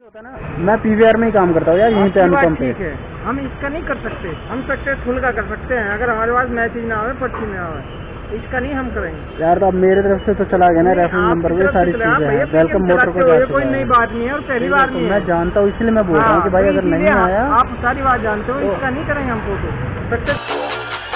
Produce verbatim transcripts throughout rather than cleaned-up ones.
होता ना, मैं पीवीआर में ही काम करता हूँ यार, यहीं पे अनुपम पे। ठीक है, हम इसका नहीं कर सकते, हम सक्सेसफुल का कर सकते हैं अगर हमारे पास मैसेज ना आवे, पर्ची ना आवे, इसका नहीं हम करेंगे यार। तो अब मेरे तरफ से तो चला गया ना, रेफरेंस नंबर पे सारी चीजें हैं, वेलकम मोटर को जा कोई नई बात नहीं है और पहली बार नहीं है। मैं जानता हूँ, इसलिए मैं बोल रहा हूँ कि भाई अगर नहीं आया, आप सारी बात जानते हो, इसका नहीं करेंगे हम फोटो सक्सेस।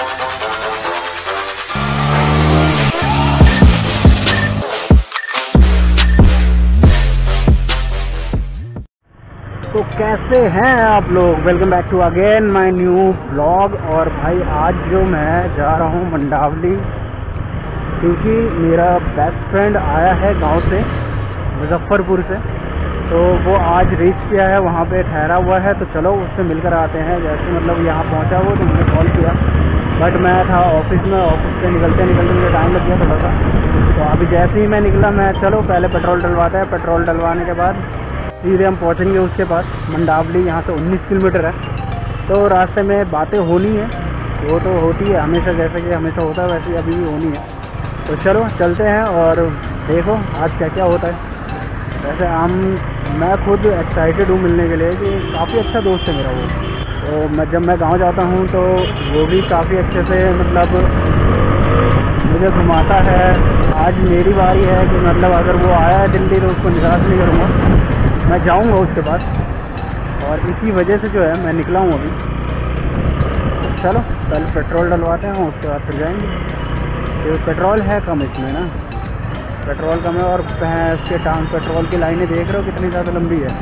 तो कैसे हैं आप लोग, welcome back to again my new blog. और भाई आज जो मैं जा रहा हूँ मंडावली, क्योंकि मेरा बेस्ट फ्रेंड आया है गांव से, मुजफ्फरपुर से, तो वो आज रीच किया है, वहाँ पे ठहरा हुआ है, तो चलो उससे मिलकर आते हैं। जैसे मतलब यहाँ पहुँचा वो तो मुझे कॉल किया, बट मैं था ऑफिस में, ऑफिस से निकलते निकलते मुझे टाइम लग गया थोड़ा सा। तो अभी जैसे ही मैं निकला, मैं चलो पहले पेट्रोल डलवाता है, पेट्रोल डलवाने के बाद सीधे हम पहुंचेंगे उसके पास मंडावली। यहाँ से उन्नीस किलोमीटर है, तो रास्ते में बातें होनी है, वो तो होती है हमेशा, जैसे कि हमेशा होता है वैसे अभी भी होनी है। तो चलो चलते हैं और देखो आज क्या क्या होता है। वैसे हम मैं खुद एक्साइटेड हूँ मिलने के लिए, कि काफ़ी अच्छा दोस्त है मेरा वो। तो मैं जब मैं गाँव जाता हूँ तो वो भी काफ़ी अच्छे से मतलब मुझे घुमाता है। आज मेरी बारी है कि मतलब अगर वो आया है दिल्ली तो उसको निराश नहीं करूँगा, मैं जाऊंगा उसके पास, और इसी वजह से जो है मैं निकला हूँ अभी। चलो पहले पेट्रोल डलवाते हैं, उसके बाद फिर जाएंगे। तो पेट्रोल है कम इसमें ना, पेट्रोल कम है, और इसके टाइम पेट्रोल की लाइनें देख रहे हो कितनी ज़्यादा लंबी है।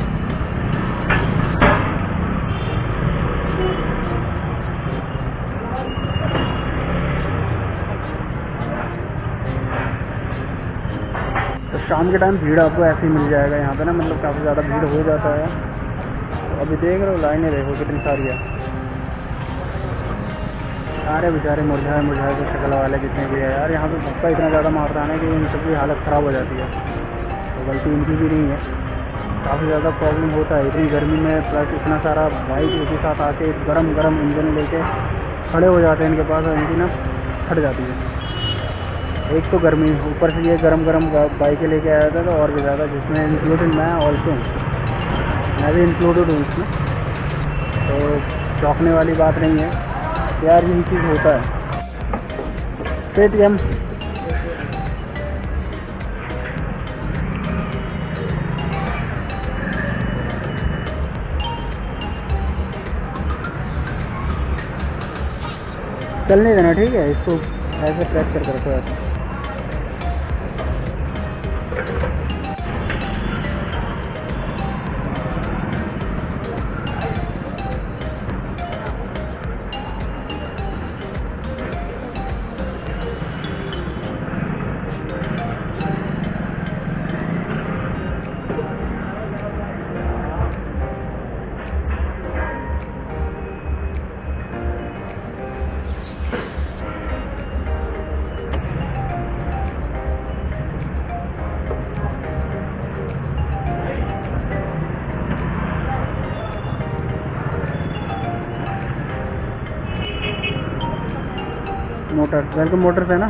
तो शाम के टाइम भीड़ आपको ऐसे ही मिल जाएगा यहाँ पे ना, मतलब काफ़ी ज़्यादा भीड़ हो जाता है। तो अभी देख रहे हो लाइनें देखो कितनी सारी है, सारे बेचारे मुरझाए मुरझाए के शक्ल वाले जितने भी है यार। यहाँ पे धक्का इतना ज़्यादा मारता है ना कि इन सबकी हालत ख़राब हो जाती है। तो गलती इनकी भी नहीं है, काफ़ी ज़्यादा प्रॉब्लम होता है इतनी गर्मी में, प्लस इतना सारा बाइक एक ही साथ आके गरम गरम इंजन लेके खड़े हो जाते हैं इनके पास, और इनकी ना फट जाती है। एक तो गर्मी, ऊपर से ये गरम गरम बाइकें लेके आया था, तो और भी ज़्यादा, जिसमें इंक्लूडेड मैं ऑल्सो, मैं भी इंक्लूडेड हूँ इसमें। तो चौंकने वाली बात नहीं है यार, यही चीज़ होता है। पेटीएम चलने देना, ठीक है, इसको ऐसे प्रेस कर रखो ऐसे। मोटर वेलकम मोटर है ना,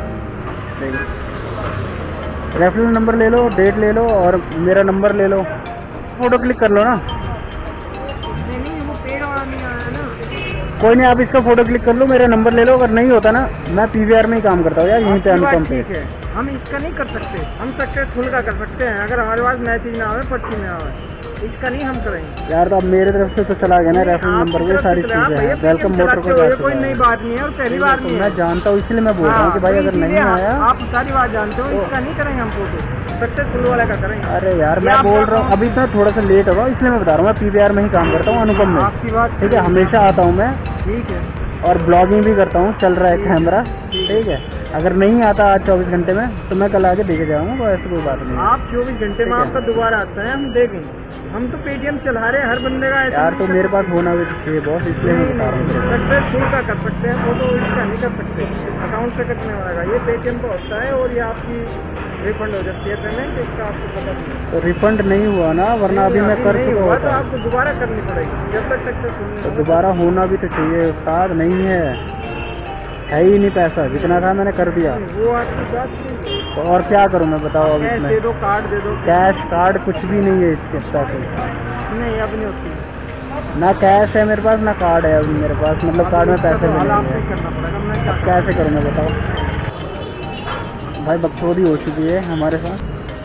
रेफरेंस नंबर ले लो, डेट ले लो, और मेरा नंबर ले लो, फोटो क्लिक कर लो ना। नहीं वो पेड़ वाला नहीं आया ना, कोई नहीं, आप इसका फोटो क्लिक कर लो, मेरा नंबर ले लो। अगर नहीं होता ना, मैं पीवीआर में ही काम करता हूँ यार, यहीं पे अनुपम पे। ठीक है, हम इसका नहीं कर सकते, हम सक्सेसफुल का कर सकते हैं अगर हमारे पास मैसेज ना आवे, पर्ची ना आवे, इसका नहीं हम करेंगे यार। तो अब मेरे तरफ से तो चला गया ना, रेफरेंस नंबर पे सारी चीजें हैं, वेलकम मोटर को जा। कोई नई बात नहीं है और पहली बार नहीं है। मैं जानता हूँ, इसलिए मैं बोल रहा हूँ कि भाई अगर नहीं आया, आप सारी बात जानते हो, इसका नहीं करेंगे हम फोटो, सक्सेसफुल वाला का करेंगे। अरे यार मैं बोल रहा हूँ, अभी तो थोड़ा सा लेट होगा, इसलिए मैं बता रहा हूँ, मैं पीवीआर में ही काम करता हूँ अनुपम में। आपकी बात ठीक है, हमेशा आता हूँ मैं, ठीक है, और ब्लॉगिंग भी करता हूँ, चल रहा है कैमरा, ठीक है। अगर नहीं आता आज चौबीस घंटे में, तो मैं कल आके देके जाऊँगा, कोई ऐसी कोई बात नहीं। आप चौबीस घंटे में आपका दोबारा आता है, हम देखेंगे। हम तो पेटीएम चला रहे हैं हर बंदे का यार, तो मेरे पास होना भी चाहिए बॉस, इसलिए मैं बता रहा हूँ। सक्सेसफुल का कर सकते हैं फोटो, इसका नहीं कर सकते, अकाउंट से कटने वाला। ये पेटीएम का होता है, और ये आपकी रिफंड हो जाती है पेमेंट, इसका आपको पता नहीं। तो रिफंड नहीं हुआ ना, वरना अभी मैं कर चुका हुआ, तो आपको दोबारा करनी पड़ेगी जब तक सक्सेसफुल। तो दोबारा होना भी तो चाहिए उस्ताद, नहीं है है ही नहीं पैसा, जितना था मैंने कर दिया। वो आपकी बात नहीं। तो और क्या करूँ मैं, बताओ अब कैश इसमें? दे दो, कार्ड दे दो। कैश कार्ड कुछ भी नहीं है इसके पैसे। नहीं अब नहीं होती। ना कैश है मेरे पास ना कार्ड है अभी मेरे पास, मतलब कार्ड में पैसे भी हाल नहीं आपसे है। करना पड़ेगा। मैं अब क्या कैसे करूँ मैं, बताओ? भाई बकचोदी हो चुकी है हमारे साथ।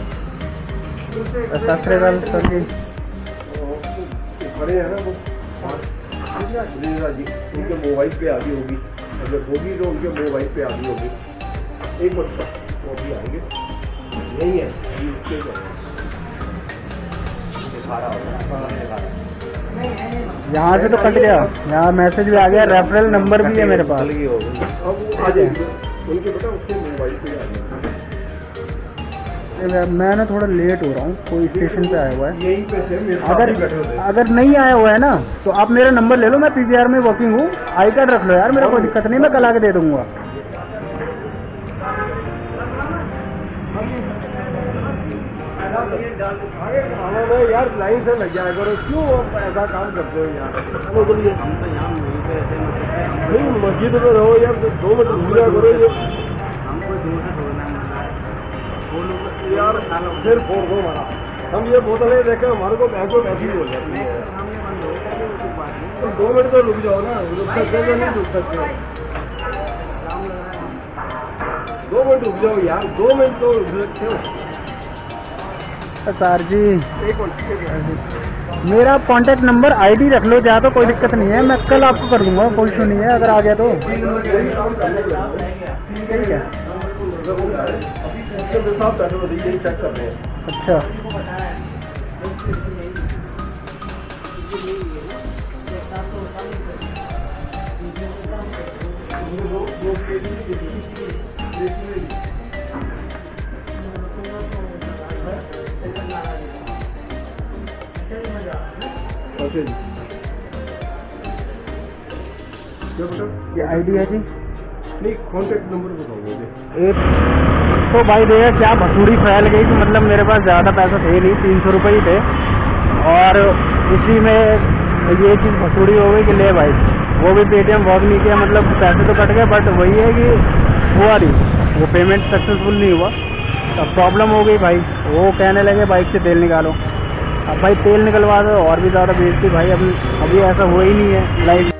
सत श्री अकाल सर जी। खड़े हैं ना वो जी, उनके मोबाइल पे आ गई होगी, अगर होगी तो उनके मोबाइल पे आ गई होगी। एक मिनट तक वो अभी आएंगे। नहीं है अभी उसके दिखा रहा होगा। यहाँ से तो कट गया, यहाँ मैसेज भी आ गया, रेफरल नंबर भी है मेरे पास। अब वो आ जाएंगे उनके, बेटा उसके मोबाइल पे आ जाएंगे। मैं ना थोड़ा लेट हो रहा हूँ, कोई स्टेशन पे आया हुआ है। यही पैसे मेरे साथ अगर ही बैठे होते हैं। अगर नहीं आया हुआ है ना तो आप मेरा नंबर ले लो, मैं पीवीआर में वर्किंग हूँ। आई कार्ड रख लो यार, मेरा कोई दिक्कत नहीं, मैं कल आके दे दूंगा। यार लाइन से लग जाया करो, क्यों ऐसा काम करते हो यार? हम तो यहाँ नहीं, मस्जिद में रहो यार, दो मिनट रुक जाया करो। ये हमको दूर से छोड़ना यार, फिर फोड़ दो हमारा। हम ये बोतलें देखे हमारे को बैग को बैठी हो जाती है। तो दो मिनट तो रुक जाओ ना, रुक सकते हो नहीं रुक सकते? दो मिनट रुक जाओ यार, दो मिनट तो रुक सकते हो। सर जी एक मिनट, मेरा कांटेक्ट नंबर आईडी रख लो, जहाँ तो कोई दिक्कत नहीं है, मैं कल आपको कर दूंगा, कोई इशू नहीं है अगर आ गया तो। ठीक है चेक कर रहे हैं। अच्छा ये आईडी है जी। नहीं, कॉन्टेक्ट नंबर बताओ मुझे। एक तो भाई देखा क्या भसूड़ी फैल गई कि मतलब मेरे पास ज़्यादा पैसा थे नहीं, तीन सौ रुपये ही थे, और इसी में ये चीज़ भसूड़ी हो गई कि ले भाई वो भी पेटीएम वर्क नहीं किया, मतलब पैसे तो कट गए बट वही है कि हुआ नहीं, वो पेमेंट सक्सेसफुल नहीं हुआ। अब प्रॉब्लम हो गई भाई, वो कहने लगे बाइक से तेल निकालो। अब भाई तेल निकलवा दो और भी ज़्यादा बेइज्जती भाई, अभी अभी ऐसा हुआ ही नहीं है लाइफ।